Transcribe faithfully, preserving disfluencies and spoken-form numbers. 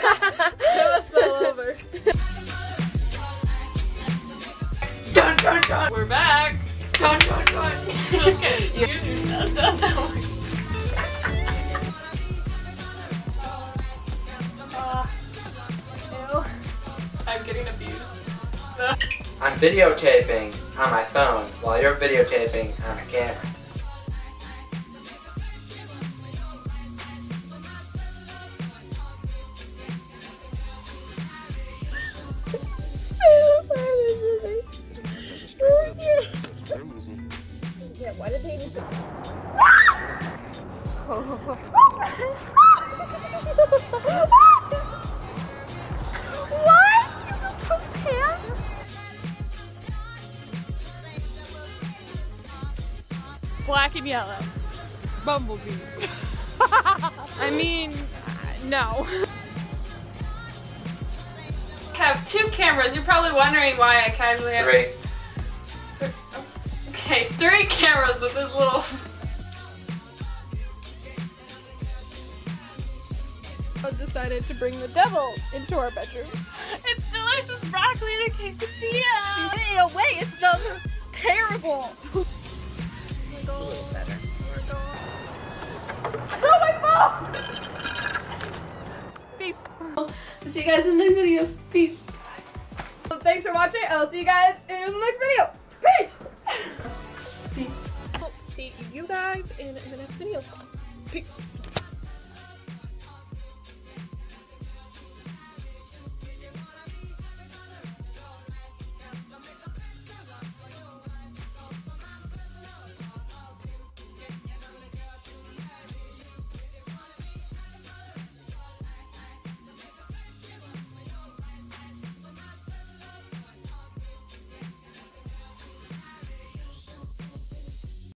It was all over. Dun dun dun! We're back. Dun dun dun! Okay, you do that. Dun, dun, dun. Uh, ew. I'm getting abused. I'm videotaping on my phone while you're videotaping on a camera. Yeah, why did they even do What? Black and yellow. Bumblebee. I mean, no. I have two cameras. You're probably wondering why I casually have Three. Okay, three cameras with this little. I decided to bring the devil into our bedroom. It's delicious broccoli and a quesadilla. She's in a way, it smells terrible. A little better. Oh my phone! Peace. I'll see you guys in the next video. Peace. Well, thanks for watching. I'll see you guys in the next video. Peace. Peace. I'll see you guys in the next video. Peace.